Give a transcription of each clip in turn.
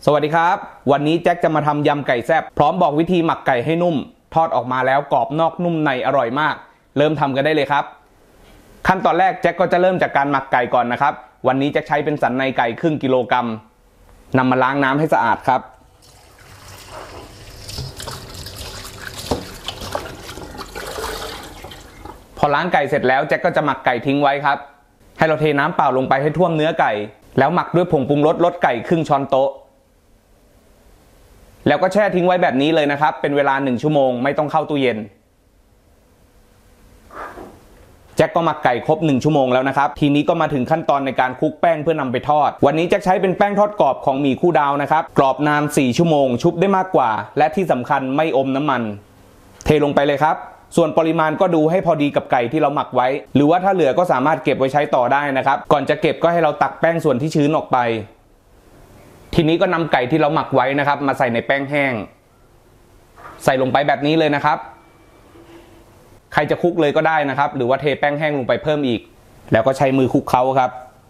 สวัสดีครับวันนี้แจ็คจะมาทำยำไก่แซ่บพร้อมบอกวิธีหมักไก่ให้นุ่มทอดออกมาแล้วกรอบนอกนุ่มในอร่อยมากเริ่มทำกันได้เลยครับขั้นตอนแรกแจ็คก็จะเริ่มจากการหมักไก่ก่อนนะครับวันนี้แจ็คใช้เป็นสันในไก่ครึ่งกิโลกรัมนำมาล้างน้ำให้สะอาดครับพอล้างไก่เสร็จแล้วแจ็คก็จะหมักไก่ทิ้งไว้ครับให้เราเทน้ำเปล่าลงไปให้ท่วมเนื้อไก่แล้วหมักด้วยผงปรุงรสไก่ครึ่งช้อนโต๊ะแล้วก็แช่ทิ้งไว้แบบนี้เลยนะครับเป็นเวลา1 ชั่วโมงไม่ต้องเข้าตู้เย็นแจ็คก็หมักไก่ครบ1 ชั่วโมงแล้วนะครับทีนี้ก็มาถึงขั้นตอนในการคลุกแป้งเพื่อนำไปทอดวันนี้แจ็คใช้เป็นแป้งทอดกรอบของหมี่คู่ดาวนะครับกรอบนาน4 ชั่วโมงชุบได้มากกว่าและที่สำคัญไม่อมน้ำมันเทลงไปเลยครับส่วนปริมาณก็ดูให้พอดีกับไก่ที่เราหมักไว้หรือว่าถ้าเหลือก็สามารถเก็บไว้ใช้ต่อได้นะครับก่อนจะเก็บก็ให้เราตักแป้งส่วนที่ชื้นออกไปทีนี้ก็นำไก่ที่เราหมักไว้นะครับมาใส่ในแป้งแห้งใส่ลงไปแบบนี้เลยนะครับใครจะคลุกเลยก็ได้นะครับหรือว่าเทแป้งแห้งลงไปเพิ่มอีกแล้วก็ใช้มือคลุกเคล้าครับ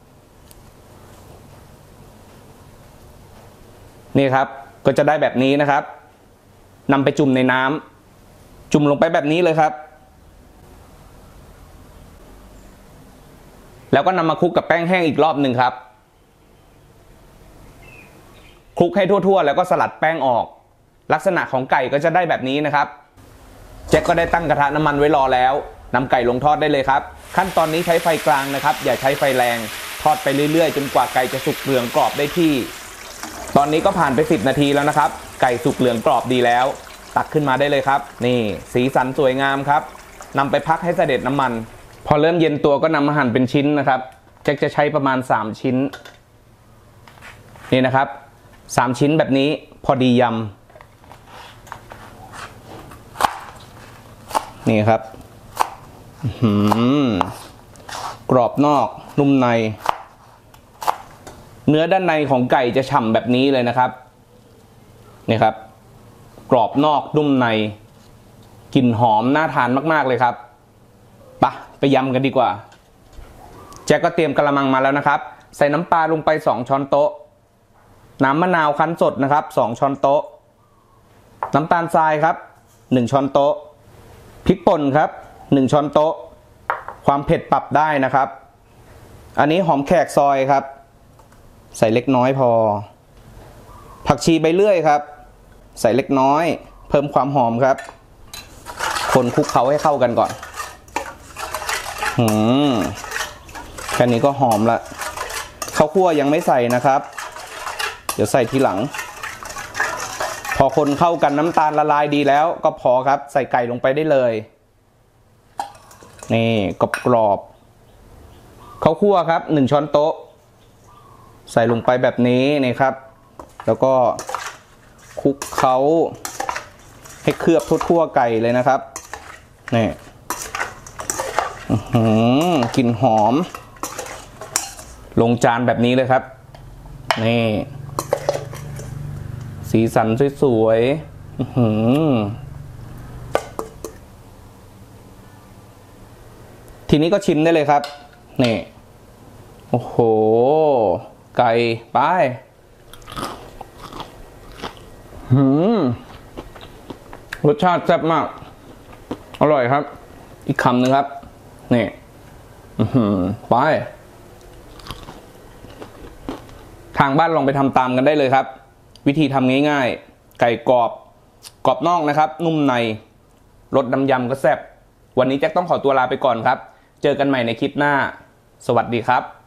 นี่ครับก็จะได้แบบนี้นะครับนำไปจุ่มในน้ำจุ่มลงไปแบบนี้เลยครับแล้วก็นำมาคลุกกับแป้งแห้งอีกรอบหนึ่งครับคลุกให้ทั่วๆแล้วก็สลัดแป้งออกลักษณะของไก่ก็จะได้แบบนี้นะครับแจ็คก็ได้ตั้งกระทะน้ำมันไว้รอแล้วนำไก่ลงทอดได้เลยครับขั้นตอนนี้ใช้ไฟกลางนะครับอย่าใช้ไฟแรงทอดไปเรื่อยๆจนกว่าไก่จะสุกเหลืองกรอบได้ที่ตอนนี้ก็ผ่านไป10 นาทีแล้วนะครับไก่สุกเหลืองกรอบดีแล้วตักขึ้นมาได้เลยครับนี่สีสันสวยงามครับนำไปพักให้เสด็จน้ำมันพอเริ่มเย็นตัวก็นำมาหั่นเป็นชิ้นนะครับแจ็คจะใช้ประมาณ3 ชิ้นนี่นะครับ3 ชิ้นแบบนี้พอดียำนี่ครับกรอบนอกนุ่มในเนื้อด้านในของไก่จะฉ่ำแบบนี้เลยนะครับนี่ครับกรอบนอกนุ่มในกลิ่นหอมน่าทานมากๆเลยครับไปยำกันดีกว่าแจ็คก็เตรียมกระมังมาแล้วนะครับใส่น้ำปลาลงไป2 ช้อนโต๊ะน้ำมะนาวคั้นสดนะครับ2 ช้อนโต๊ะน้ำตาลทรายครับ1 ช้อนโต๊ะพริกป่นครับ1 ช้อนโต๊ะความเผ็ดปรับได้นะครับอันนี้หอมแขกซอยครับใส่เล็กน้อยพอผักชีใบเลื่อยครับใส่เล็กน้อยเพิ่มความหอมครับคนคลุกเคล้าให้เข้ากันก่อนแค่นี้ก็หอมละข้าวคั่วยังไม่ใส่นะครับเดี๋ยวใส่ทีหลังพอคนเข้ากันน้ำตาลละลายดีแล้วก็พอครับใส่ไก่ลงไปได้เลยนี่กรอบข้าวคั่วครับ1 ช้อนโต๊ะใส่ลงไปแบบนี้นี่ครับแล้วก็คลุกเคล้าให้เคลือบทั่วๆไก่เลยนะครับนี่กลิ่นหอมลงจานแบบนี้เลยครับนี่สีสันสวยทีนี้ก็ชิมได้เลยครับนี่โอ้โหไก่ไปรสชาติแซ่บมากอร่อยครับอีกคำหนึ่งครับนี่ไปทางบ้านลองไปทำตามกันได้เลยครับวิธีทำง่ายๆไก่กรอบนอกนะครับนุ่มในรสน้ำยำก็แซ่บวันนี้แจ็คต้องขอตัวลาไปก่อนครับเจอกันใหม่ในคลิปหน้าสวัสดีครับ